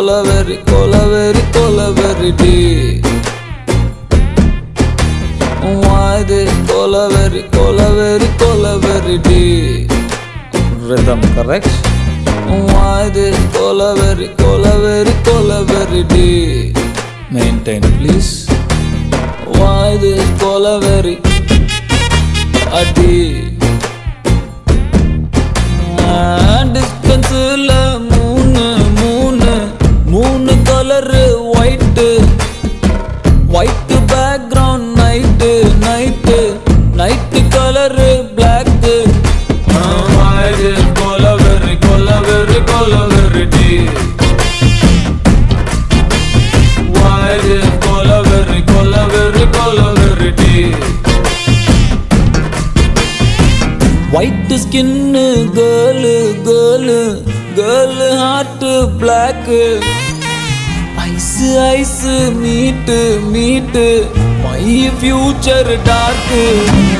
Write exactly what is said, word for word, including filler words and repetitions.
கொலவெறி கொலவெறி கொலவெறிடி Why this கொலவெறி கொலவெறி கொலவெறிடி Rhythm correct Why this கொலவெறி கொலவெறி கொலவெறிடி Maintain please Why this கொலவெறி அடி டிஸ்பென்ஸ்ல மூணு மூணு மூணு colour white white background night night night colour black கொலவெறி கொலவெறி கொலவெறிடி கொலவெறி கொலவெறி கொலவெறிடி White skin girl, girl, girl heart black Ice, ice, meet, meet My future dark